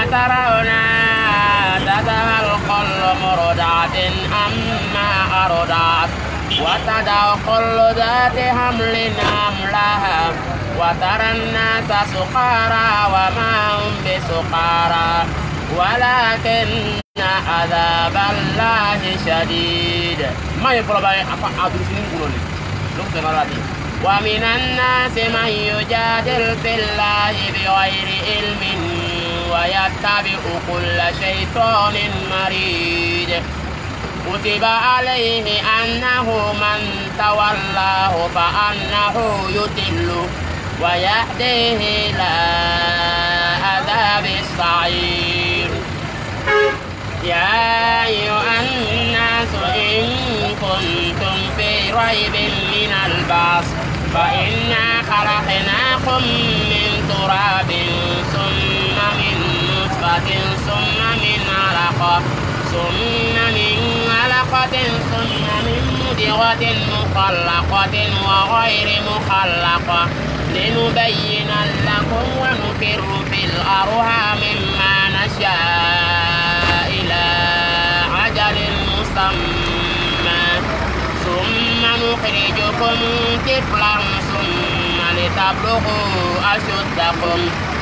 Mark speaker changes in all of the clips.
Speaker 1: ترون تذهل كل مرضعة عما أرضعت وتضع كل ذات حمل حملها وترى الناس سكارى وما هم بسكارى ولكن عذاب الله شديد. ما يقول بقى أدرسين قولي ومن الناس من يجادل في الله بغير علم ويتبع كل شيطان مريد كتب عليه أنه من تولاه فأنه يضله ويهديه إلى عذاب السعير. يا أيها الناس إن كنتم في ريب من البعث فإنا خلقناكم من تراب ثم من نطفة ثم من علقة ثم من مضغة مخلقة وغير مخلقة لنبين لكم ونقر في الأرحام ما نشاء إلى أجل مسمى ثم نخرجكم طفلا ثم لتبلغوا أشدكم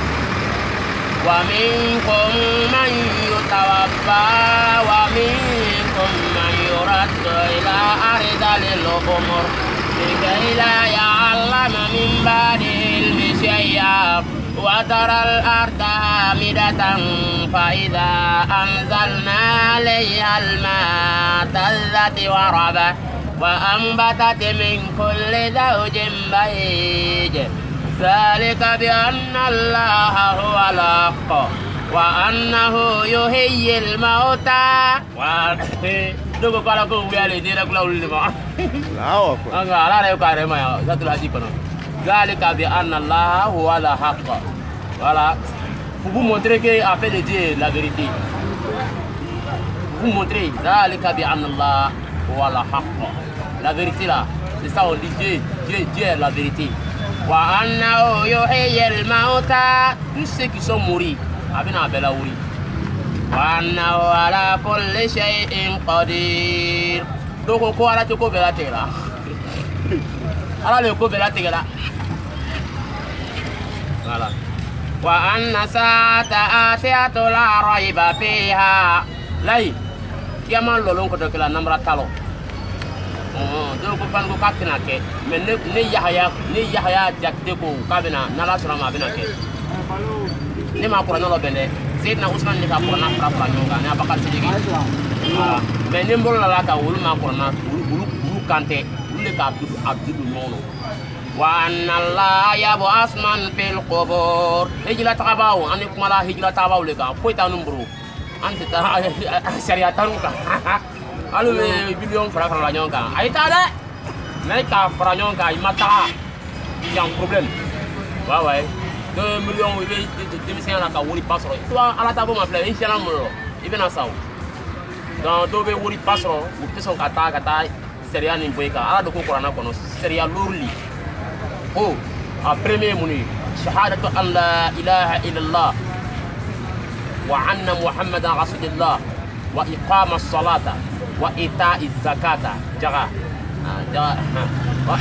Speaker 1: ومنكم من يتوفى ومنكم من يرد إلى أرذل الأمور لكي لا يعلم من بعد علم شيئا وترى الأرض هامدة فإذا أنزلنا عليها الماء اهتزت وربت وأنبتت من كل زوج بهيج ذلك بأن الله هو الحق وأنه يحيي الموتى ذلك بأن الله هو الحق. Voilà. Pour vous montrer qu'en fait de Dieu la vérité. Vous montrer ذلك بأن الله هو الحق. La vérité là, c'est ça on dit Dieu est la vérité. وأنه يحيي الموتى. Tous ceux qui sont morts, abina bela wuri. وأنه على كل شيء قدير. Donc ko ala ko bela tera. Ala le ko bela tera. Voilà. وأن الساعة آتية لا ريب فيها. Lai, kiaman lolong ko dokela namra talo. Donc ko fan ko katina ke. Mais ne Yahya jakte ko kabina nala surama bina ke. Ne ma Qur'an lo bende. Sayyidina Usman ni ka Qur'an fra nyonga ne abakar sidigi. Mais ne mbolo la ka wulu ma Qur'an wulu kante wulu ka abdu nyono. وأن الله يبعث من في القبور. هجرة تابعو أنا كمالا هجرة تابعو لك كويتا نمبرو أنت شريعة تروكا ألو بليون فرق فرانيونكا أي تادا نايكا فرانيونكا يماتا يان بروبلم واوي 2 millions ويبي دمسيان لك ولي باسرو توا على تابو ما بلا إن شاء الله مرو يبنا ساو دان دوبي ولي باسرو وبتسون كتا شريعة نمبويكا على دكو كورانا كونو شريعة لورلي. Oh, après muni shahadatu an la ilaha illallah wa anna muhammadan rasulullah wa iqama as-salata wa ita'iz zakata jaga wa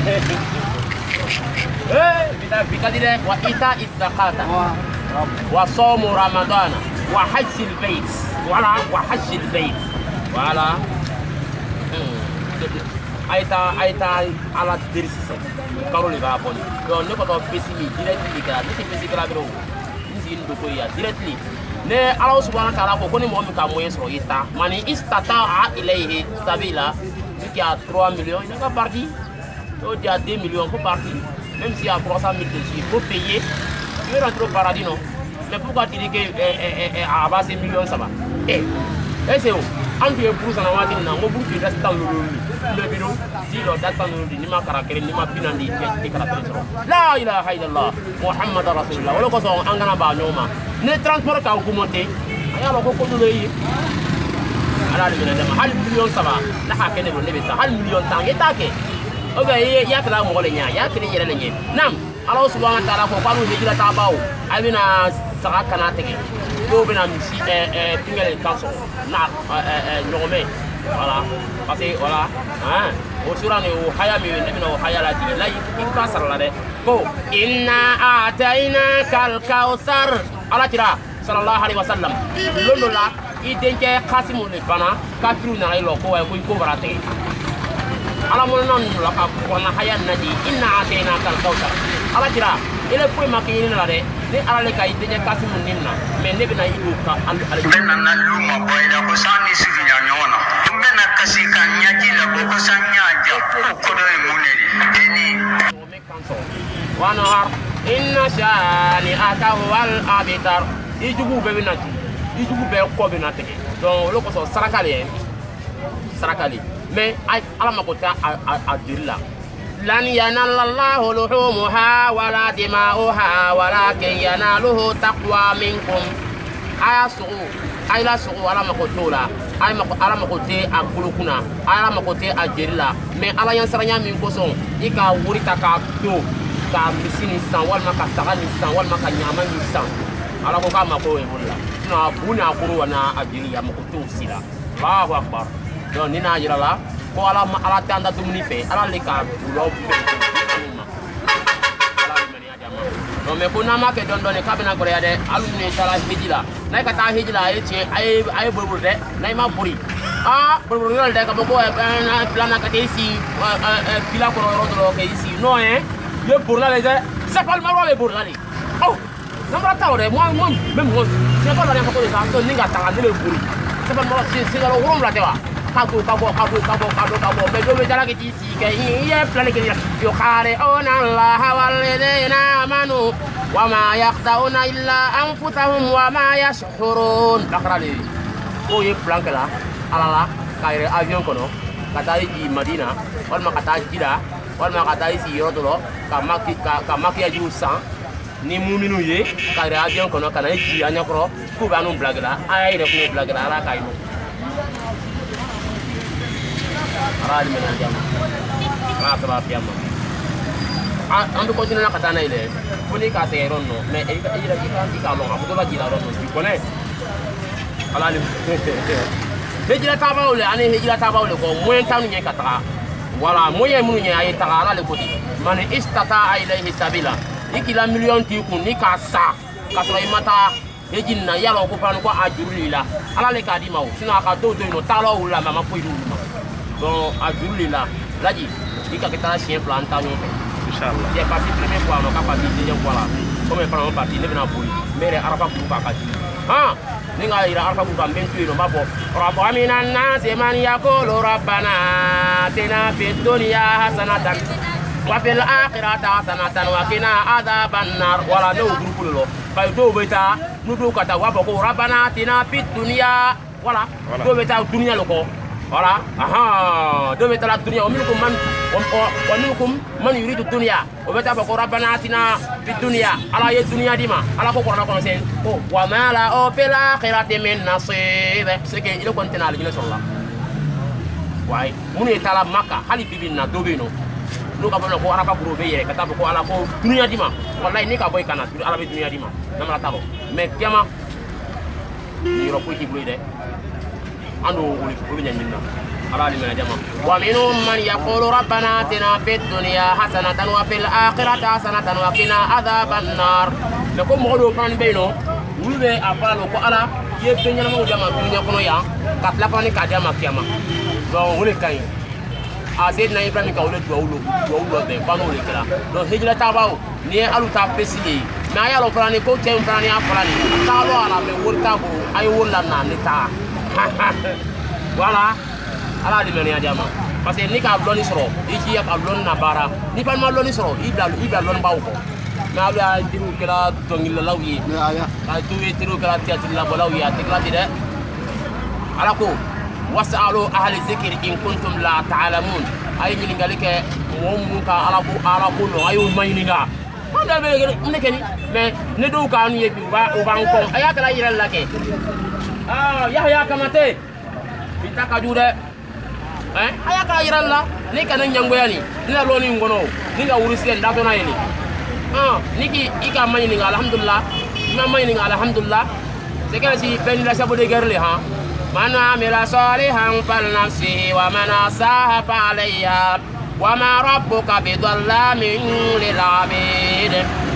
Speaker 1: bita dire wa ita'iz zakata wa sawm ramadan wa hajj al-bayt wa hajj al-bayt voilà aita ala dirisi karo le ba boni donc ne ko to pesimi directly kala ne pesi kala bro ni sin do ko ya directly ne Allah subhanahu wa ta'ala ko ni mo mi ka moyen so ita mani istata ilayhi sabila qui a 3 millions il n'a pas parti donc il y a 2 millions pour partir même s'il y a 300 000 dessus il faut payer tu veux rentrer au paradis non mais pourquoi tu dis que à base millions ça va c'est où en tu es pour ça na wati na mo pour tu restes dans le bureau si lo data no di nima karakere nima binandi te karakere so la ilaha illallah muhammad rasulullah wala ko so angana ba nyoma ne transport ka ko monter aya lo ko ko do yi ala ni na ma hal million saba la ha kene bo lebe ta hal million tangi take o be ya kala mo le nya ya kene yere le nye nam allah subhanahu wa ta'ala ko panu hijra ta bawo abina saka kana tege do bena misi pingale kanso na nyome voilà parce que voilà hein o surane o haya mi ne bena o haya la di la ikka sarala de ko inna ataina kal kausar ala tira sallallahu alaihi wasallam londo la idenke qasimu le bana kafiru na ilo ko barate ala mo non la ka ko na haya na di inna ataina kal kausar ala tira ile ko makini na de ni ala le kay denye kasimu ninna mais ne bena ibu ka al
Speaker 2: benna na luma boy da ko sani sigi ya nyona benna kasi kan nyaji la ko sanya ja ko do e muneri eni
Speaker 1: wa nahar inna shani atahu wal abitar ijugu be binati ijugu be ko binati donc lo ko so sarakali mais ay ala makota adilla lan yanala Allahu luhumuha wala dima'uha walakin yanaluhu taqwa minkum ayla sugu ala makotola ala makote akulukuna ala makote ajerila mais ala yansaranya min koson ika wuri ta ka to ka misini san walma ka saga ni san walma ka nyama ni san ala ko ka mako e bolla na buna kuru wana ajiri ya makoto sila Allahu akbar don nina jirala ko ala tanda dumuni fe ala le ka bulo no me ko nama ke don ka bena gore ya de alu ne sala hijila nay ka ta hijila ay burbur de nay ma buri burbur yol de ka bo na plana ka te si pila ko ro do ke isi no ye pour la les c'est pas le maro le pour la li oh non pas ta ore moi même moi c'est pas la rien ko de ça to ninga ta le buri c'est pas moi c'est la rom la te wa kabo mais do me jara ke ti si ke ye plana ke yo khare ona allah walladina amanu وما يخدعون إلا أنفسهم وما يشعرون لقرالي ko ye plan kala alala kaire avion kono kata di Madina wala kata jida wala kata si yodolo ka maki aju san ni muminu ye kaire avion kono kana ji anya kro ku ba no blagla ay re ko blagla ara kaino ara di mena jam ara saba piyama ando continue na kata na ile kuni ka se ronno mais ira mo abudo ba jila ronno tu connais ala ni hejira tabawle ani hejira tabawle ko moyen tanu nye kata wala moyen munu nye ay tara ala le kodi man istata ilayhi sabila ikila million ti ku ni ka sa ka so imata hejin na yalo ko pan ko ajurulila ala le kadi mawo sina ka do no talo wala mama ko idu bon ajurulila laji dika kita chien planta no inshallah ya parti premier fois no ka parti deuxième fois là comme prendre parti ne bena boui mere arafa ku ka kadi ninga ira arfa ku kan bentu no babo rabba minan nas man yaqulu rabbana atina fid dunya hasanatan wa fil akhirati hasanatan wa qina adhaban nar wala no grupu lo bay do beta nu do kata wa bako rabbana atina fid dunya wala do beta dunya lo ko wala do beta la dunya wa minkum man yuridu dunya wa beta bako rabbana atina fid dunya ala ye dunya dima ala ko korana kono sen ko wa mala o fil akhirati min nasib seke ile kontena aljina sallallahu way munu etala maka hali bibina dobino no ka bono ko araba buro be yere kata ko ala ko dunya dima wallahi ni ka boy kana ala be dunya dima namara talo mais kiama ni ro ko hiblu de ando wuli nyinna ala ni mena jama wa minhum man yaqulu rabbana atina fid dunya hasanatan wa fil akhirati hasanatan wa qina adhaban nar le ko mo do fan be no wulbe afalo ko ala ye penya mo jama dunya kono ya ka la fani ka jama kiama donc wuli kay Sayyidina Ibrahim ka wole duwulo be bano le kala donc hijra tabaw ni alu ta pesili na ya lo plani ko tem plani afrani ta lo ala be wurta bo ay wolla na ni ta voilà ala di meni adama parce que ni ka bloni soro iki ya ka blon na bara ni pan ma bloni soro ibla blon baw ko na ala diru kala dongil lawi ka tuwe diru kala tiati la bolawi atikla de ala ko wasalu ahli zikri in kuntum la ta'lamun ay min ngalike mom ka ala ko no ayu mayninga onda be ne keni mais ne do ka nu yebi o ban ko aya kala yira lake yahya kamate bitaka jude aya kala yira la ni kana nyangoyani ni la loni ngono ni ga wurisen dato na yini niki ika mayninga alhamdulillah ma mayninga alhamdulillah c'est que si ben la sabu de guerre ha man amila salihan fal nafsihi wa man asaha fa alayha wa ma rabbuka bidallamin lil abid.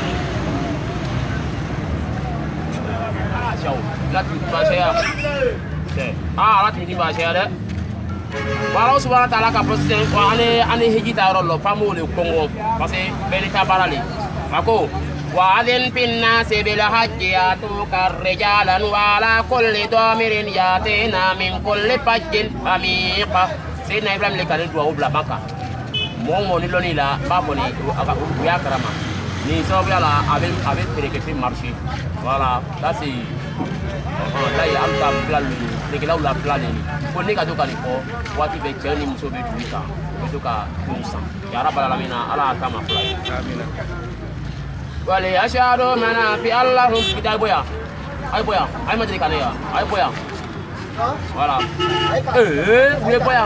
Speaker 1: Là tu vas cher. Là tu vas cher. Voilà subhanahu wa ta'ala ka posté ane hijita rollo pamu le Congo parce que benita barali mako wa adin pinna bil hajji atuka rijalan wa ala kulli damirin yatina min kulli fajjin amiqa Sayyidina Ibrahim le kale doa obla maka mo ni loni la ba boni ya karama ni so la avec préfet marché voilà là c'est là il y a un cas plan le que là où la plan ni ko ni ka to ka ni ko wati be jani muso be duika be to ka kunsa ya rabbal alamin ala kama fly amina wali ashhadu mana fi allah kita boya ay ma kana ya ay boya voilà we boya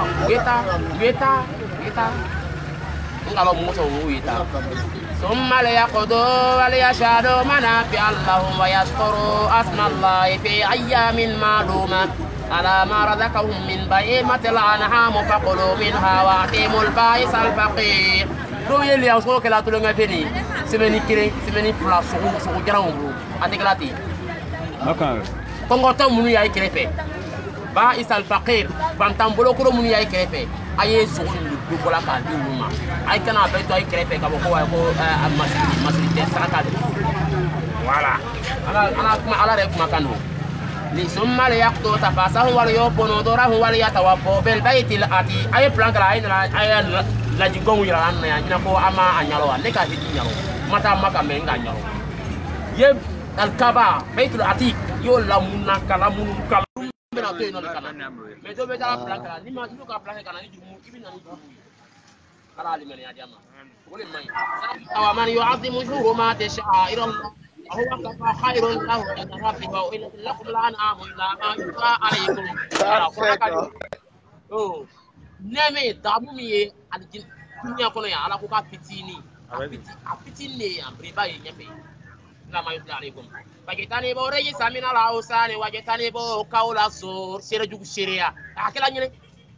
Speaker 1: weta ngalo muso weta ثم ليقضوا وليشهدوا منافع لهم ويذكروا اسم الله في أيام معلومة على ما رزقهم من بهيمة الأنعام فكلوا منها وأطعموا البائس الفقير. دو يلي أوسكو كلا تلونغ فيني سمني كري سمني فلا سوكو جراو أتكلاتي.
Speaker 3: Makan.
Speaker 1: Kongoto munu ya ikrepe. Ba'is al-faqir bantambolo kuro munu ya ikrepe. Aye sokon du bola ka di wuma ay kana be to ay krepe ka ko masri te saraka voilà ana kuma ala rek makano li summa li yaqtu tafasahu wal yubunu durahu wal yatawaffu bil baitil ati ay plan kala ay la jingongu yara an ya nyina ko ama anyalo ne ka hidi nyalo mata maka me nga nyalo ye al kaba baitul ati yo la munna kala munun kala bena to ino kana me do be dala plan kala ni ma do ka plan kana ni jumu ibina ni jumu ala liman ya jama wala mai aw man yu'azzimu hurumat sha'air Allah huwa kafa khairun lahu inda rabbihi wa inna lakum la'an'amu illa ma yuqa alaykum oh neme damu mi aljin dunya kono ya ala ko ka fitini afitini ambriba yembe la ma yuqa alaykum bagitani bo reyi samina la usani wajitani bo kaula sur sere jugu seria akela nyine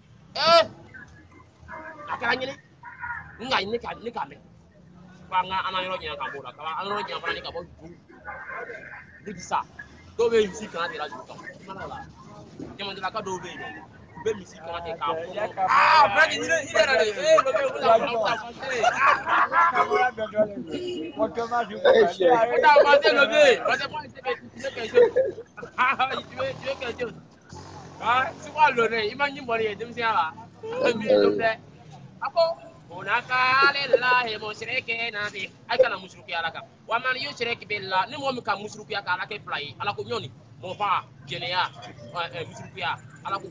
Speaker 1: akela nyine ngai ni ka me ba nga ana yoro nyina ka boda ka ana yoro nyina ni ka bo du sa do be isi kan de la ju ka mana la nyama de la ka do be mi si kan de ka ba ni ni era de lo be ku la ta ma de lo be ba de mo se be ke je je ke je si wa lo ne imanyi mo re dem si ala mi lo be ako hunaka lillahi mushrikina bi akana mushriki alaka wa man yushrik billah ni mo mi ka mushriki aka alaka play ala ko nyoni mo fa genea mushriki ala ko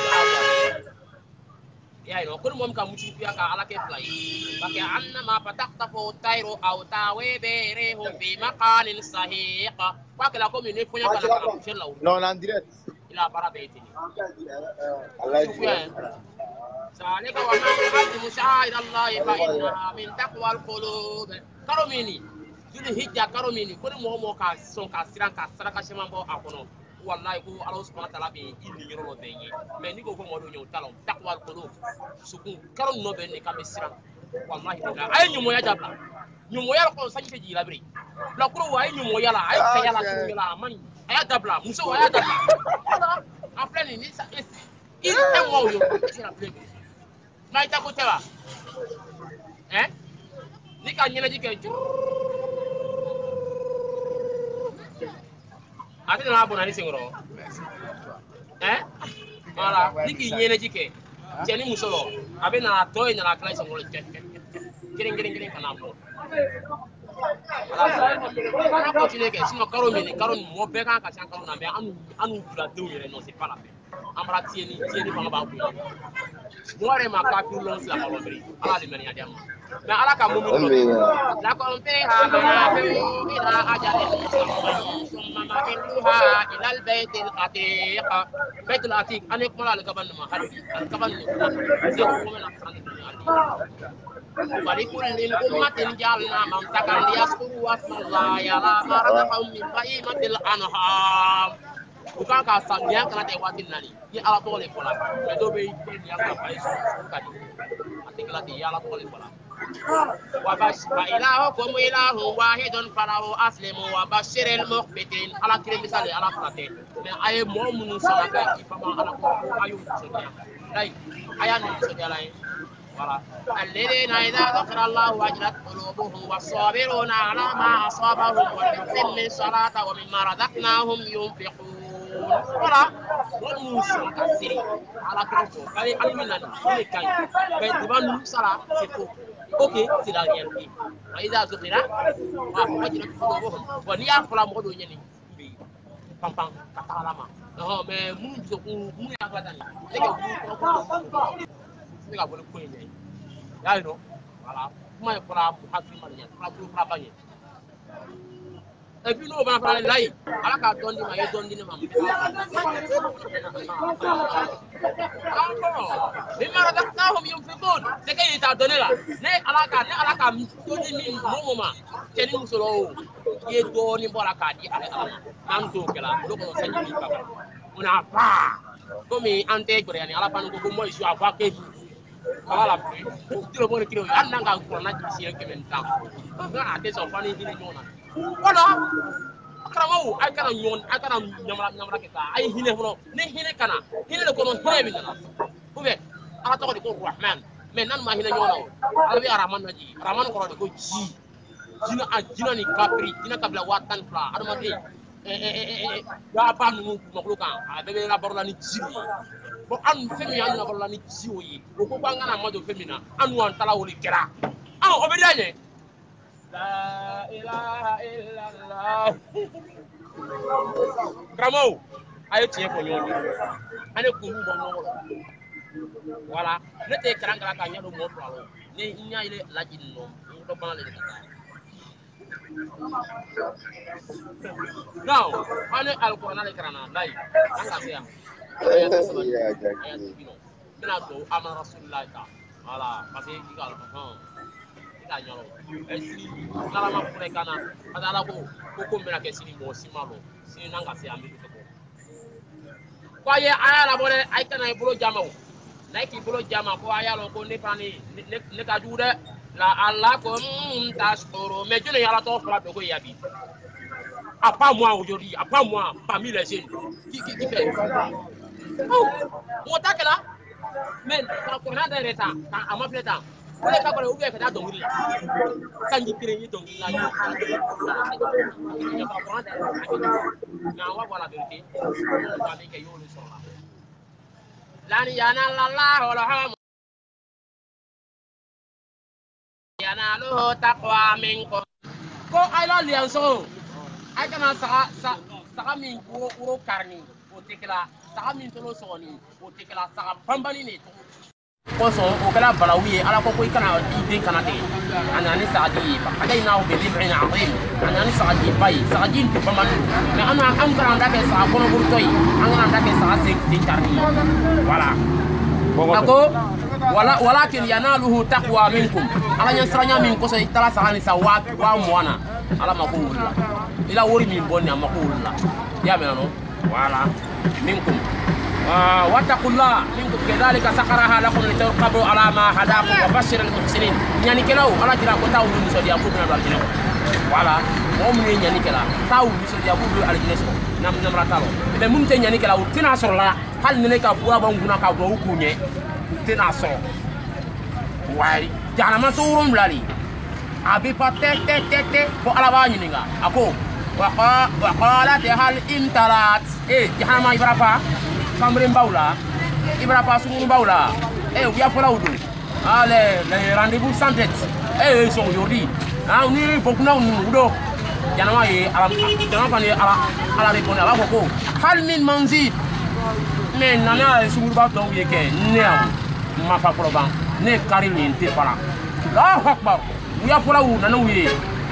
Speaker 1: ya ino ko mo mi ka mushriki aka alaka play baki anna ma fataqtafu tayru aw tawibiruhu fi maqanin sahiq wa kala ko mi ne funya kala ko shella
Speaker 4: non en direct
Speaker 1: ila barabeitini
Speaker 4: Allah
Speaker 1: ذلك وما يعظم شعائر الله فإنها من تقوى القلوب كرميني ذو الحجة كرميني كل مو كا سون كا سيران كا سرا كا شمان بو أكونو والله كو الله سبحانه وتعالى بي إني يرو تيجي mais ni ko ko modo ñew talon taqwa القلوب sukun karon no be ni ka be siran wallahi la ay ñu mo ya jabla ñu mo yala ko sañ fe ji la bri la ko wa ay ñu mo yala ay ka yala ko yala man ay dabla muso wa ya dabla en plein ni ça il est moi yo c'est la pleine na ita ko tewa ni ka nyela jike ati na abona ni singro voilà ni ki nyela jike jeni musolo abe na toy na la classe ngolo giring kana bo ala ko continue ke sino karo mo be kan ka san karo na be anu dula dew yere non c'est pas la peine amra tieni fanga ba ko more ma ka fi lon la ko bri ala le mani adam mais ala ka mumu la ko pe ha ma fi ila ajal summa ma biha ila al bayt al atiq bayt al atiq ane ko la gaban ma hadi al gaban ni ko na ولكل أمة جعلنا منسكا ليذكروا اسم الله على ما رزقهم من بهيمة الأنعام bukan ka samiya kana te waati nani ni ala to le fola me do be ko ni ala fa isu kadi atikala ti ala to le fola wa ilahukum ilahu wahidun falahu aslimu wa bashiril mukhbitin ala kire misale ala fate me ay mo munu salaka ifama ala ko ayu sodia dai aya ni sodia lai wala alladheena idha dhukira Allahu wajilat qulubuhum was-sabiruna ala ma asabahum wa yuqimuna salata wa mimma razaqnahum yunfiqun wala wa musu kasiri ala ko ay alminan ni kan be diban sala c'est tout ok c'est la réalité idha dhukira wajilat qulubuhum wa ni afla mo do nyeni bi pam katalama no mais mun so mun ya fatani e ke ko boleh kuih ni, ya itu, malah, mai pula hasil malnya, pula banyak. Tapi no bana pula lain, ala ka dondi mai dondi ni mam. Bima razaqnahum yunfiqun, sekai ita donela, ne ala ka dondi ni moma, keni musulo, ye doni bola ka di ala, nanto kala, lo ko sanyi ni papa. Una pa, komi ante gore ni ala panu ko mo isu afa ke. Ala pe tiro bore kiro anna nga ko na ji siya ke mentam na ate so fani hini nyona wala akramo ay kana nyon ay kana nyamra ke ka ay hine hono ne hine kana hine ko non hine bingana ube ala to ko rahman men nan ma hine nyona ala bi araman naji araman ko ko ji jina ni kapri jina kabla watan fla adama de ya ba nu maklukan ada be la barla ni jibi bo an femi an na barla ni jiwi ko ko bangana ma do femina an wan tala woli kera an o be danye la ilaha illallah kramo ayo tie ko nyoni ane ko mu bo no wala ne te krangala ka nyado mo talo ne nya ile lajin no do bana le now ane alquran ale karana dai anga ya mina to ama rasulullah ta wala pasti kita kita nyalo esi kala ma pure kana adala ko mina ke sini mo simalo sini nanga se ambi ko kwa ye aya la bole ay kana e bolo jamaw naiki bolo jama ko aya lo ko ne pani ne ka jude la Allah ko tashkuru mais Dieu ne yala to fera ko yabi à pas moi aujourd'hui à pas moi parmi les jeunes qui fait oh on ta que là mais quand on a des retards à ma plata on est pas ouvert que dans la quand il crée donc là il va prendre mais on va voir la vérité on va dire que yo le sont là lan yanala Allah wala yanaluhu taqwa minkum ko ayla lianso ay kana saka min ko karni o tekla saka min tolo soni o tekla saka pambani ne to ko so o kala balawi ala ko kana ide kana te anani saadi ba kada ina o be lib'in azim anani saadi bai saadi ti pambani na ana am kana ndake sa ko no burtoy angana ndake sa se karni wala ako walakin yanaluhu taqwa minkum ala nyansranya min ko so itala sahani sa wa mwana ala makulla ila wori min bonni makulla ya menano wala minkum wattaqullah minkum kadhalika sakharaha lakum litarqabu ala ma hadakum wa bashiril muhsinin nyani kelaw ala jira ko taw ni so dia ko na dal wala mo mun nyani kela taw ni so dia ko al jineso nam ratalo be mun te nyani kelaw tina sorla hal ne ka buwa banguna ka do kunye tina so wai jana ma so rum lali abi patek ko ala ba nyininga ako wa qalat hal imtalat jahama ibrapa samre mbawla ibrapa sunu mbawla wiya fola wudu ale le rendez-vous sans dette so aujourd'hui ni bokuna ni wudo jana ma ye jana pa ni ala répondre ala ko hal min manzid men nana sunu ba to ye ke ne ma fa proban ne kari ni te para Allahu akbar wiya fola wu nana wiye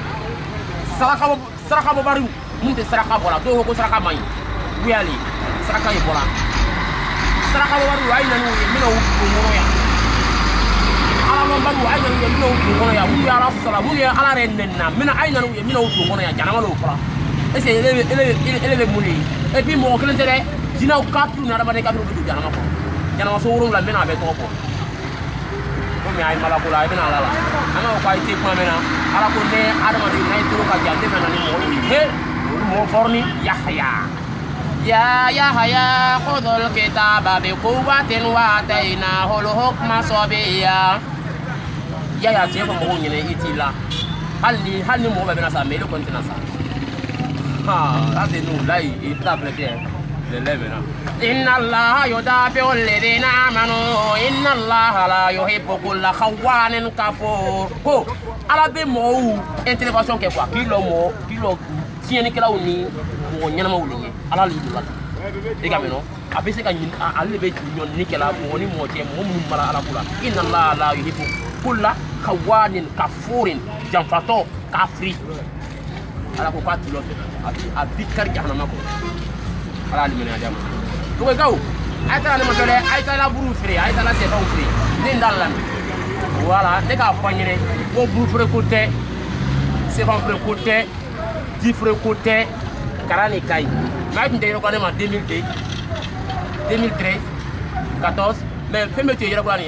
Speaker 1: saraka bo bari mun te saraka bola do ko saraka mai wiyali saraka e bola saraka bo bari ay nanu wiye mina wu ko ngono ya ala mo baru ay nanu wiye mina wu ko ngono ya wu ya rasul sallallahu ala renna mina ay nanu wiye mina wu ko ngono ya jana malo fola ele bɛ mun de ye et puis mɔgɔ kelen tɛ dɛ jinɛw kafiriw ni adamaden kafiriw bɛ don janama kɔnɔ janama so 7 n bɛna a bɛɛ tɔgɔ fɔ komi a ye malako la a bɛna ala la an b'a fɔ k'a tɛ kuma mɛn na ala ko ne adamaden n'a ye toro ka jan ne bɛna ni mɔgɔ min ye olu mɔgɔ fɔlɔ ni Yahaya يا يحيى خذ الكتاب بقوة وآتيناه الحكم صبيا يا تيجي مو نيني إتيلا هل ني مو ببنا سامي لو كنت ناسا ها هذا نو لا يتابلتي للمنا إن الله يدافع الذين آمنوا إن الله لا يحب كل خوان كفور كو على بمو intervention que quoi kilo tieni kala oni mo nyama wulunye ala li dula e ga meno abese ka alle be nyon ni kala mo ni mo te mo mun mala ala kula inna allah la yuhibbu kulla khawanin kafurin jamfato kafri ala ko ka tilo abi kar jahannama ko ala li mena jam to ko gaw ayta na matole ayta la buru fri ayta la se taw fri ni ndalan voilà de ka fanyene ko buru fri ko te c'est pas fri ko te diffre côté Karani Kai. Mais tu es reconnu en 2002, 2013, 14. Mais fais-moi tu es reconnu.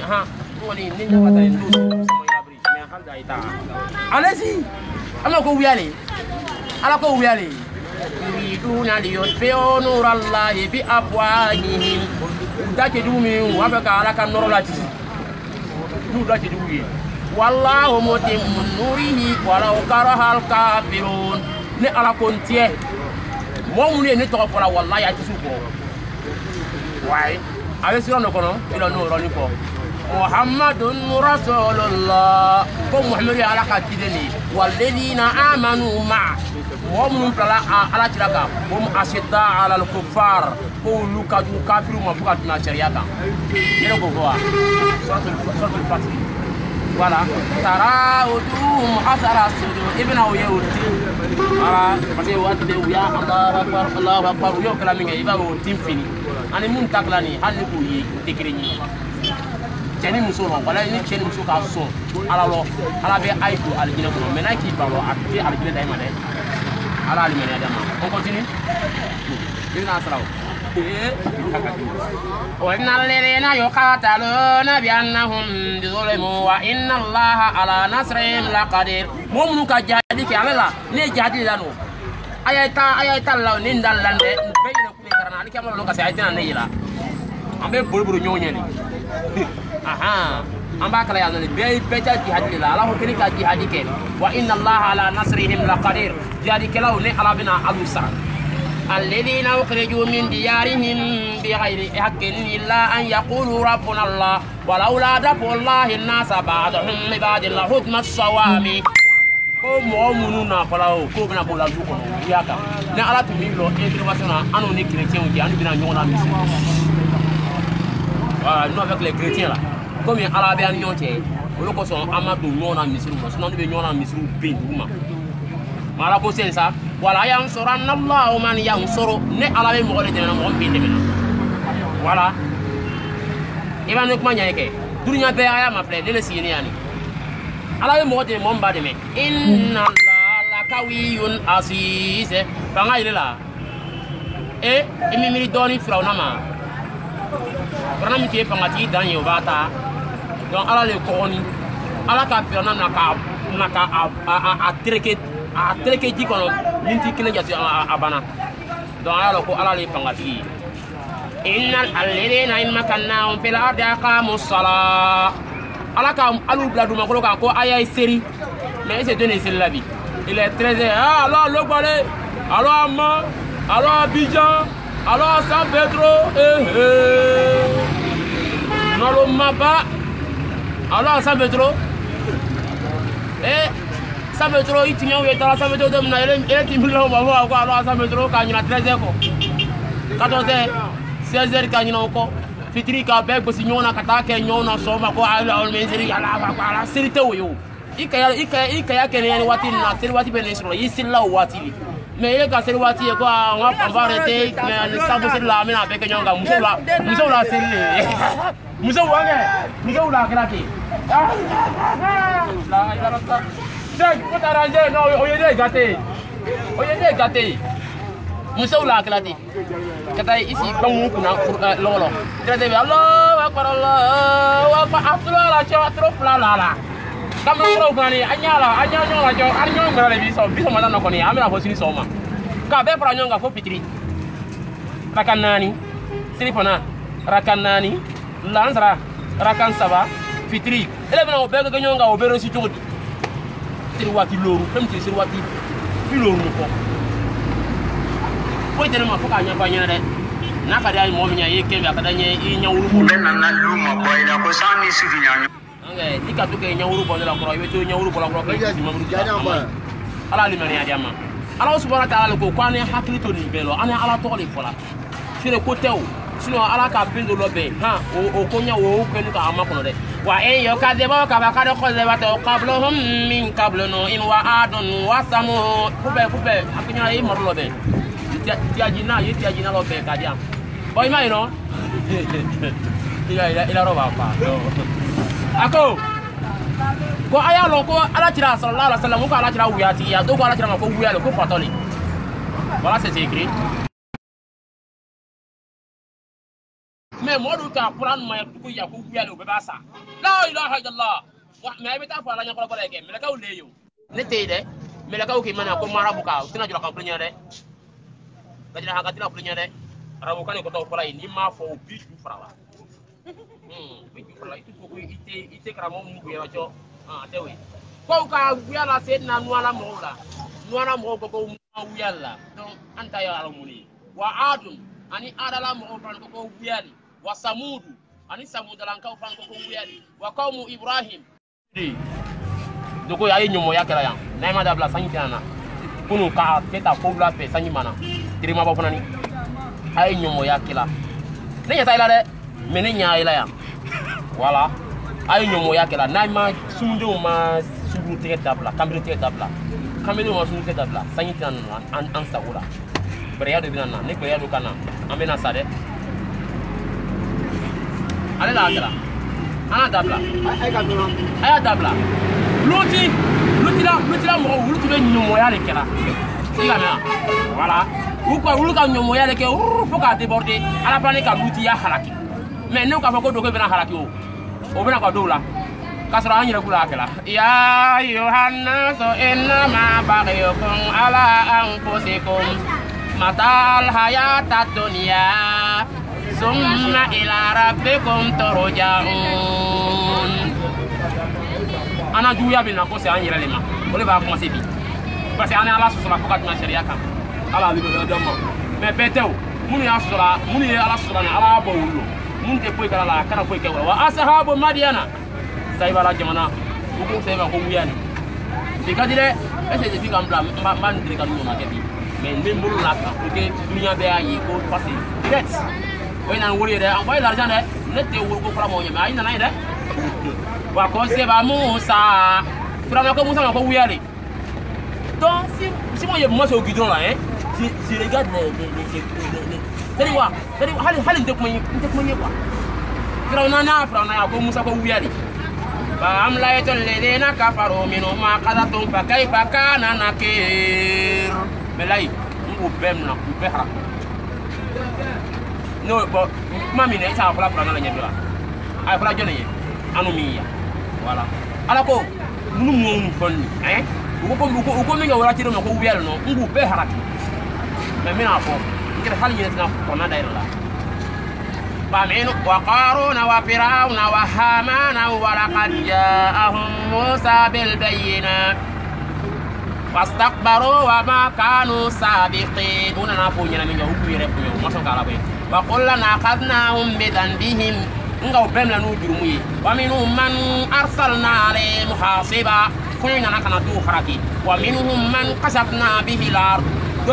Speaker 1: Allez-y. Alors qu'on y aller. Alors qu'on y aller. يريدون ليطفئوا نور الله بأفواههم. داكدومي وابك على كان نور الله تجي. داكدومي. والله متم نوره ولو كره الكافرون. Ne ala kontie mo mu ne to ko la wallahi ya tisu ko wai ave siro no kono ilo no ro ni ko muhammadun rasulullah ko muhammad ya ala ka kideni walladina amanu ma mo mu pala ala tiraka mo asida ala al kuffar ko luka du kafiru ma fuka na sharia ka ilo ko wa suratul fatih voilà tara udum asara sudu ibn awyuti ara parce que wati de uya Allah akbar yo kala minga iba o tim fini ani mun taklani hali ko yi tikrini cheni muso no wala ni cheni muso ka so ala lo ala be aidu aljina ko mena ki balo ati aljina dai mane ala ali mena dama on continue ibn asra وإن الذين يقاتلون بأنهم ظلموا وإن الله على نصرهم لقدير مؤمن كجادك على لا نجادي لانو ayata law ni ndalande beyna ku karana ali kamalo no kasi aytina neyila ambe bulbulu nyonyeli aha amba kala yalla be beta jihad la ala ko kini ka jihadi ke wa inna allaha ala nasrihim laqadir jadi kalaw ni ala bina alusa الذين أخرجوا من ديارهم بغير حق إلا أن يقولوا ربنا الله ولولا دفع الله الناس بعضهم ببعض لهدمت الصوامع مؤمنون فلاو كوبنا بولا زوكو ياكا نا على تميلو انترفاسيون انو ني كريتيان دي انو بنا نيونا ميسي nous avec les chrétiens là comme ala be an nyonte o ko so amadu nyona misiru mo so be nyona misiru binduma mala ko sensa wala yansuranna allah man yansuru ne ala be mo le dena mo bindemena voilà iban ko manya ke dunya be aya ma fle le sini yani ala be mo de mo mbade me inna allah la kawiyun aziz banga ile la imi mi doni firawna ma Karena mungkin pengati dan yo bata, donc ala le koni, ala ka firawna naka a treke di kono, minti kile jasi abana, donc ala ko ala le pengati. Innal alladhina in makannahum fil ardi aqamus salah. Ala ka alu bladu makolo ka ko aya seri, mais c'est donné c'est la vie. Il est 13h. Ah alors le balé, alors Amma, alors Abidjan. Alors San Pedro, non le mapa. Alors San Pedro, San Pedro, il tient où est dans San Pedro de Mnaïl, et il me l'a envoyé quoi. Alors San Pedro, quand il a 13h, 14h, 16h, quand il a encore. Fitri Kabek, parce qu'il y a un attaque, il y a un somme, quoi, alors mais il y a la série où yo. Il y a quelqu'un qui a c'est le wati bénéfice, il est là où wati. Mais il est cassé le wati et quoi, on va arrêter, mais le sabre c'est la main avec un young Moussa la série. Moussa la gratte. C'est pour t'arranger, non, on est gâté. On est gâté. muso la kelati kata isi bangu kuna lolo kelati Allahu akbar Abdullah la cha trop la kamera pro bani anya la cho anyo ngara biso mana no koni amira fo sini soma ka be pra nyonga fo pitri rakan nani silipana rakan nani lanzra rakan saba fitri ele bena obega ganyonga obero si tugudi sirwati loru pemti sirwati filoru ko ko tene ma foka nya banya de na ka dai mo nya yeke ba ka danya i nya wuru ko
Speaker 2: benna na luma boy da ko sani sigi nya
Speaker 1: ngai dika to ke nya wuru ko la ko yeto nya wuru ko la ko ke ma wuru jama ala limani adama ala subhanahu wa ta'ala ko kwani hakili to ni belo ana ala to le fola sire ko tew sino ala ka bindo lobe ha o ko nya wo ko ni ka amakono de wa en yo ka de ba ka ba ka de ko de ba to qabluhum min qablunu in wa adun wa samu kube akunya e mo lobe tiajina tiajina lobe ka dia boy mai no ila roba pa ako ko aya lo ko ala tira sallallahu alaihi wasallam ko ala tira wuyati ya do ko ala tira ko wuyalo ko fatoli voilà c'est écrit mais modu ka quran ma ko ya ko wuyalo be basa la ilaha illallah wa ma be ta fa la nya ko leke me la ka uleyo ne teide me la ka ki mana ko marabu ka tina jula kamplenya de kadira ha kadira plenya de rabu kan ko to fala ni ma fo bi ju fala bi ju fala itu ko ite kramo mu ya cho tewe ko ka wuyala sedna nuala mo ko wuyala donc anta ya alamuni wa adun ani adala mo fan ko wuyali wa samudu ani samudalan ka fan ko wuyali wa qaumu ibrahim doko yayi nyomo yakela yan na ma dabla sanyi tana kunu ka teta ko bla pe sanyi mana dirima ba fanani ay nyomo yakela ne yata ila de mene nya ila yan voilà ay nyomo yakela na ma sundo ma suru te dabla kambe te dabla kambe ma suru te dabla sanyi tana an sawura breya do binana ne breya do kana amena sade ale la akela ana dabla
Speaker 4: ay ka dona
Speaker 1: aya dabla luti mo wulutu be nyomo ya le kela sila na voilà ou quoi wulu ka nyomo ya le ke fo ka déborder ala plane ka luti ya halaki mais ne ka fa ko do ko bena halaki o bena ka do la kasra anyira kula akela ya yohanna so inna ma baghyukum ala anfusikum matal hayatad dunya summa ila rabbikum turja'un ana juya bina ko se anyira lema o le ba commencer bi parce que ana ala sura ko ka tuma sharia kan ala bi be do mo mais betew munu ya sura munu ya ala sura na ala bo wulo mun te poy kala la kana poy ke wa ashabu madiana saibala jamana ko se ba ko wuyani ti kadire ese ti kam bla man dire kan no ke bi mais mbulu la ka ko ke dunya be ayi ko passer direct o ina wuri de envoyer l'argent de nete wo ko fara mo nyama ay na ide wa ko se ba Musa fara ko Musa ko wuyali donc si moi moi c'est au guidon là hein si regarde les hali ndek mo quoi fara na ko Musa ko wuyali ba am la yatul ladina kafaru minhum ma qadatum fa kayfa kana nakir belai ngu bem na ku behra no bo mami ne ta fara na nyabira ay fara jone ye anu miya voilà ala ko munu mo fonni hein ko mi nga wala ci do ko wuyal no ngu behra mais mina fo ngir hal yene na ko na dayra فمن وقارون وفرعون وهامان ولقد جاءهم موسى بالبينات فاستكبروا وما كانوا سابقين وكلنا أخذناهم بذنبهم ومنهم من أرسلنا عليهم حاصبا ومنهم من كشفنا به الأرض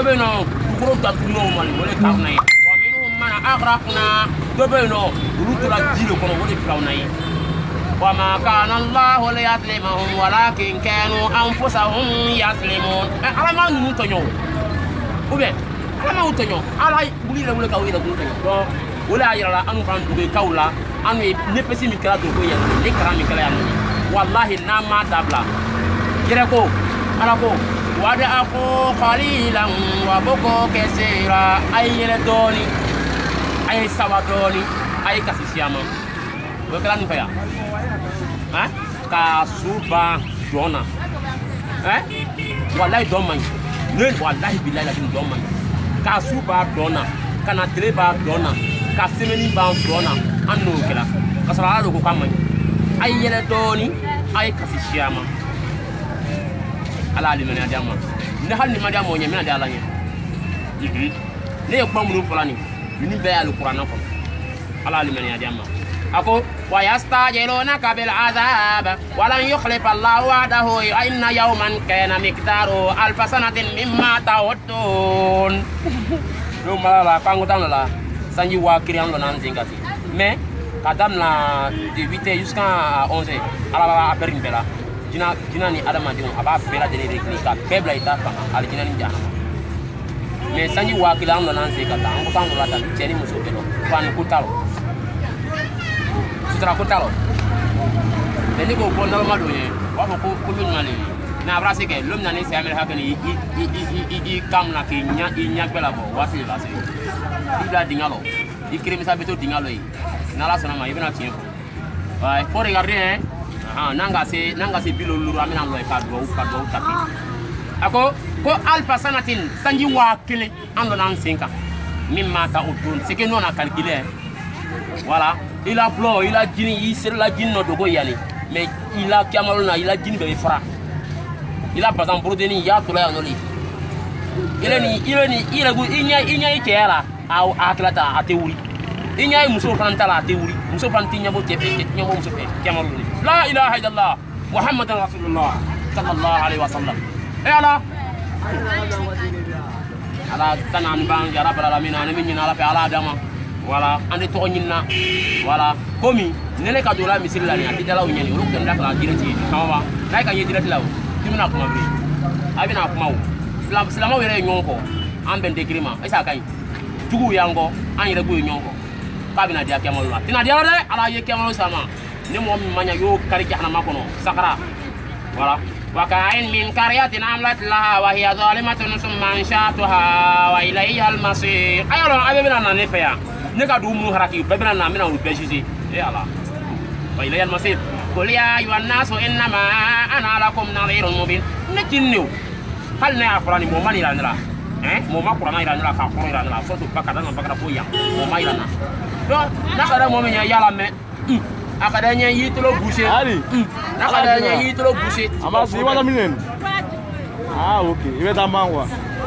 Speaker 1: من أغرقنا دبنا رتلا جيل كنا ولي فراوناي وما كان الله ليظلمهم ولكن كانوا أنفسهم يظلمون على ما نتنيو وبه على ما نتنيو على بولي لا بولي كاوي لا بولي كاوي ولا يرى أنو كان دوغي كاولا أنو نفسي مكلا دوغي نكرا مكلا يعني والله نما دابلا كيركو على كو ودعفوا قليلا وبكوا كثيرا أي يلدوني أي سوادوني أي كسيسياما وكلا نفيا ها كسوبا دونا ها والله دوماني نين والله بالله لكن دوماني كسوبا دونا كنا تريبا دونا كسيمني بان دونا أنو كلا كسرعة لو كمان أي يلدوني أي كسيسياما ala limani adama ne hal ni madama o nyame na dala nya ne e kwa munu fulani ni be alquran ko ala limani adama ako wa yastajiluna bil azab wa lan yukhlif Allah wa'dahu inna yawman kana miqdaru alf sanatin mimma ta'udun do mala pangu tan la sanji wa krian lo nan zingati mais kadam la de 8h jusqu'à 11h ala aperin bela jina ni adama dingo aba bela de rekni ka bebla ita fa al jina ni jahannama me sanji wa kila ndo nan se kata an ko tan la tan cheni muso kelo fan ko talo sutra ko talo ni ko ko normal do ye wa ko min mali na abrase ke lum na ni se amel hakani i kam na ke nya bela bo wa se la se ila dingalo i kremi sa beto dingalo yi na la sana ma ibna tiempo ay pour regarder nanga se bilo luru amina loy ka do tapi ako ko alfa sanatin sanji wa kele ando nan senka mimma ta utun c'est que non a calculé voilà il a blo il a jini il sera la jini no dogo yani mais il a kamalona il a jini be fra il a par exemple brodeni ya to la no li il a gu inya ikela au aklata atewuri inya muso frantala atewuri muso frantinya bo tepe nyabo muso pe kamalona لا إله إلا الله محمد رسول الله صلى الله عليه وسلم إيه على تنان بان يا رب العالمين أنا من ينال في على دما ولا أنا تونينا ولا كومي نلك أدولا مثل لاني أنت تلاو يني ولو كنا كلا جيرتي كمان لا كان يجري تلاو تمنا كم أبري أبينا كماو سلام ويري نيونكو أم بنتكريما إيش أكاين تقول يانغو أنا يرجو نيونكو كابينا dia كمالو تنا dia le ala ye كمالو sama ni mo manya yo kari jahannama kono sakara wala wa ka'in min qaryatin amlat laha wa hiya zalimatun summa anshatuha wa ilayha al-masir ayalo abebina na ne feya ne ka du mu haraki bebina na mina u bejisi e ala wa ilayha al-masir qul ya ayyuhan nasu innama ana lakum nadhirun mubin ne jinnu hal ne afrani mo mani la nira mo ma qur'ana ira nira ka qur'ana ira nira so to bakada na bakada boya mo ma ira na do na kada mo menya yala me akadanya yitlo boucher ali akadanya yitlo boucher
Speaker 4: amasi wala minen okay ibe tamangwa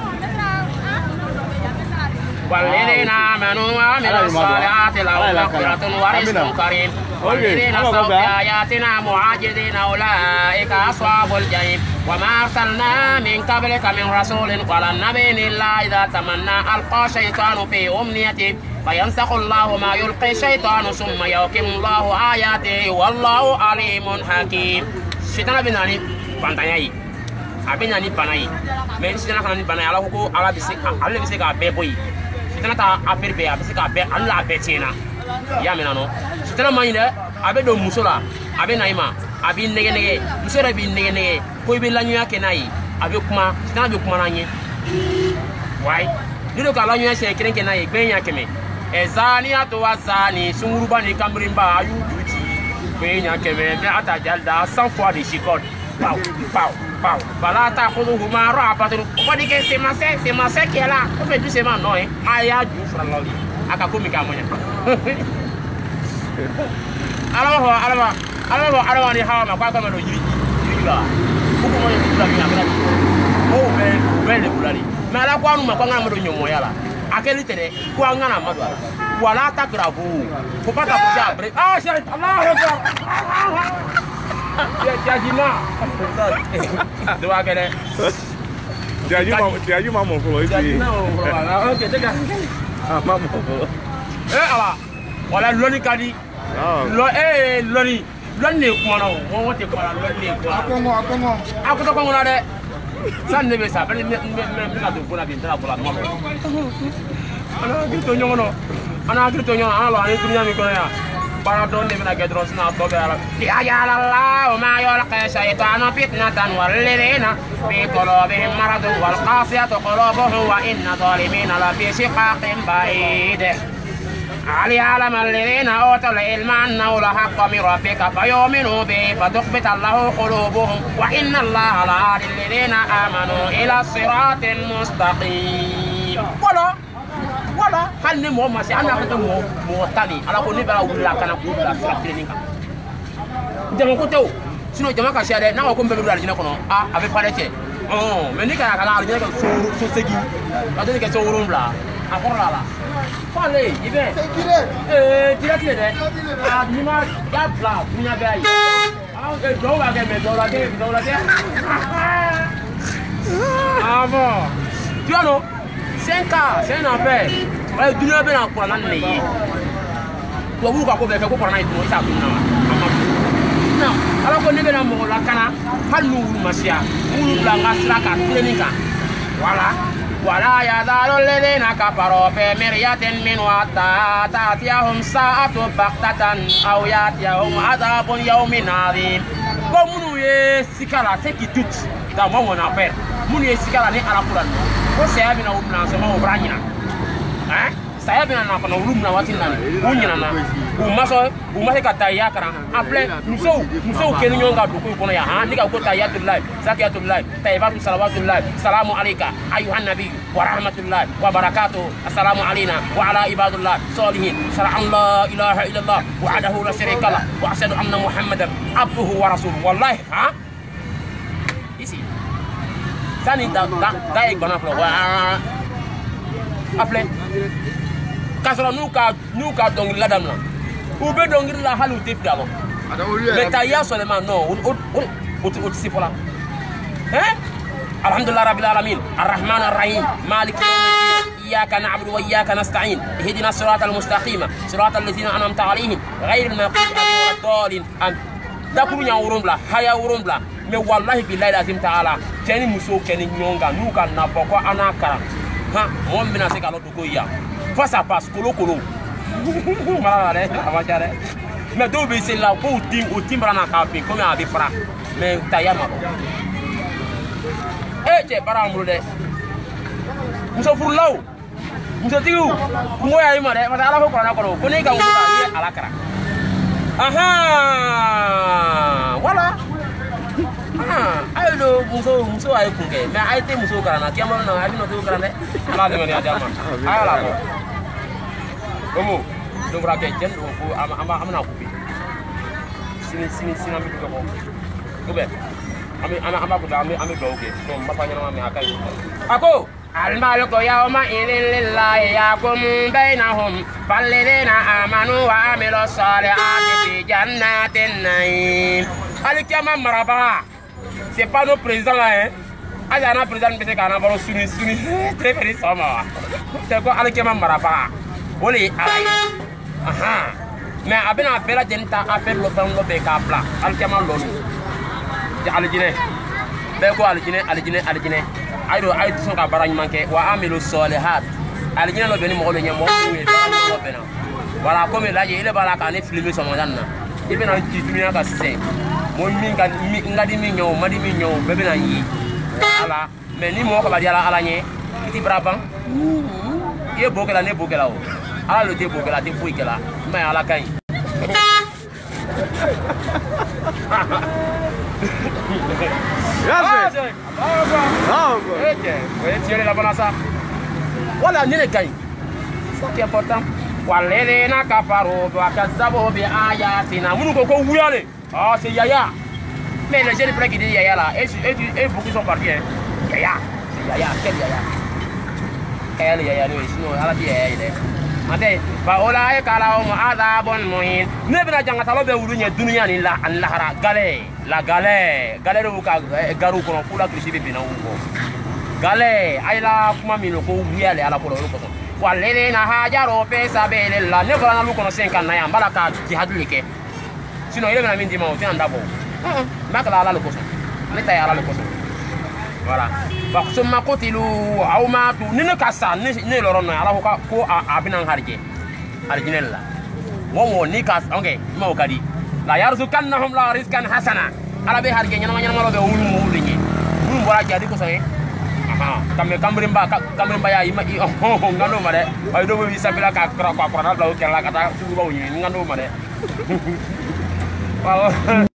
Speaker 1: والذين آمنوا وعملوا الصالحات لهم مغفرة ورزق كريم والذين سعوا بآياتنا معاجزين أولئك أصحاب الجحيم وما أرسلنا من قبلك من رسول ولا نبي إلا إذا تمنى ألقى شيطان في أمنيته فينسخ الله ما يلقي الشيطان ثم يحكم الله آياته والله عليم حكيم شيطان بناني بانتاي أبناني بناي mais شيطان كانني بناي على هو على بيسك أبيبوي شيطان تا أبيربي أبيسك أبي الله أبيتينا يا منانو شيطان ما ينده أبي دو مسلا أبي نايما أبي نيجي مسلا أبي نيجي كوي بيلانيا كناي أبي كما شيطان أبي كما ناني واي دلو كالانيا شيء كنن كناي بينيا كمي Ezania to Azani, Sunguruba ni Kamrimba, you duty. Benya Kevin, Atajalda, 100 fois de chicote. Pau, pau, pau. Balata, Humara, Patron. What do c'est ma sec qui est là. On fait du sément, non, hein. Aya du Fraloli. Akakomi Kamoya. Alors, on est how ma papa me dit. Pourquoi oh, belle, mais à la fois, nous m'appelons à Moyala. Aquele tere kwa ngana madwa wala takrabu kupata kujabre shait Allah ya jina do agere
Speaker 4: dia mamo flo isi
Speaker 1: okay tega mamo ala wala loni kadi lo loni kuma no won te kuma loni kuma akomo ko ngona de san ne be sa bele me na do bona bi ndara bola mamo ana grito nyongo ana grito nyongo ala ani dunya mi kono ya baradon ni mina gedros na to be ala ya ya Allah ma yulqa shaytanu fitnatan wal ladina fi qulubihim maradun wal qasiyatu qulubuhum wa inna zalimina la fi shiqaqin ba'id علي علم الذين أوتوا العلم أنه لحق من ربك فيؤمنوا به فتخبت الله قلوبهم وإن الله لهادي الذين آمنوا إلى صراط مستقيم ولا هل نمو مسي أنا كنت موتاني على كوني بلا ولا كان ولا سلكتني جمع كتو سنو جمع كشيء ده نعم أكون بقول على كنو أبي فارجة مني كنا كلا على جنة سوسجي أدوني كسورون بلا أقول لا Fale, ibe. Tira tira. Nima ya bla, minya gai. Dola ke me, dola ke. Bon. Tu vois, 5 ans, c'est un affaire. Du ne bien pour la neye. Toi, vous, quoi, faire pour la neye, ça, non. Alors qu'on est bien à la cana, pas nous, Massia. Nous, la gasra, clinica. Voilà, يزال الذين كفروا في مرية منه حتى تأتيهم ساعة بغتة أو يأتيهم عذاب يوم عظيم. Comme nous y sikala, c'est qui doute dans mon affaire. Nous y sikala ni à la couleur. Quand c'est bien au plan, c'est mon bras. Hein? Ça bien na kono room na watina unyina na umase kataya kara après muso kenu nyonga duku kono ya ha ndika ko tayatul zakatullah tayyibatu salawatullah salamu alayka ayuhan nabiy wa rahmatullah wa barakatuh assalamu alayna wa ala ibadillah salihin shar'an la ilaha illallah wahdahu la sharika lah wa ashhadu anna muhammadan abduhu wa rasuluhu wallahi ha ici sani da igona flo wa après kasoro nous ka dongir la dame là ou be dongir la halu te fialo mais taya seulement non on c'est pour là hein alhamdulillah rabbil alamin arrahman arrahim malik yawmiddin iyyaka na'budu wa iyyaka nasta'in ihdina siratal mustaqim siratal ladzina an'amta alaihim ghayril maghdubi alaihim waladdallin dakuru nya wurumbla haya wurumbla mais wallahi billahi lazim ta'ala keni muso keni nyonga nuka na boko anakara ha mon bina se kalo duko ya face à face, colo. Mais d'où c'est là pour au team brana capi comme un bifra. Mais tayama. Eh, c'est pas un moulin. Nous sommes pour là. Nous sommes où? Moi, il m'a dit, mais à la fois, on a connu. On est quand on à la cara. Ah, voilà. Ayo muso ayo kunge. Mais ayo te muso karana. Tiamo na ayo no te karana. Ala de mania jama. Ayo la. Omo, do brabe jen do ko ama na kubi. Sini ami ko ko. Obe. Ama ko da ami do oke. Do mbapa nyama me akai. Ako الملك يومئذ لله يحكم بينهم فالذين آمنوا وعملوا الصالحات في جنات النعيم. Alikiyama maraba, c'est pas nos présidents là, hein. Ayana président bese kana baro suni très very sama. C'est quoi Alikiyama maraba? Oli ayi. Aha. Mais abena bela jenta affaire lo ban lo be ka pla. Alikiyama lo ni. Ya alijine. Be ko alijine. Ayo son ka barany manke wa amilu solihat. Alijine lo be ni mo lo nyamo ni barany lo be na. Voilà comme là il est bala ka ne filmer son manana. Il be na titunia ka se. Mon minga ngadi minyo madi minyo bebe na yi ala mais ni mo ko ba diala ala nye ti braban ye bokela ne bokela o ala le te bokela te fuikela mais ala kan la bonasa voilà ni le kan ça qui est important walelena kafaru wa kazzabu bi ayatina munu ko wuyale. Ah, c'est Yaya. Mais les jeunes frères qui disent Yaya là, et beaucoup sont partis. Hein. Yaya, c'est Yaya, quel Yaya? Quel Yaya, nous, sinon, elle a dit Yaya, il est. Ate, Paola et Kalao, Adabon, Mohin. Ne venez pas à l'obé ou l'union d'Union, la galère ou Garou, pour la crucifixion, bien ou galère, Aïla, Kumamino, ou Yale à la polo. Walena Hajaro, Pesa, Bella, never a look on 5 and 9, Balaka, Jihadulike. Sinon, il est venu dire que tu es un d'abord. Makala le coson. L'État est le coson. Voilà. Parce que ma côté, Aumatu, Nina Kassa, ni le Rona, alors qu'on a bien en Hargé. Harginella. wo ni ka okay ma o kadi la yarzuqannahum la rizqan hasana ala be har genya nyama lo be wulu mo wulu ni wulu bora jadi ko sai aha kamrimba ya ima ngano mare ay do bi sabila ka kra ko la kata su ba wuni ngano mare waaw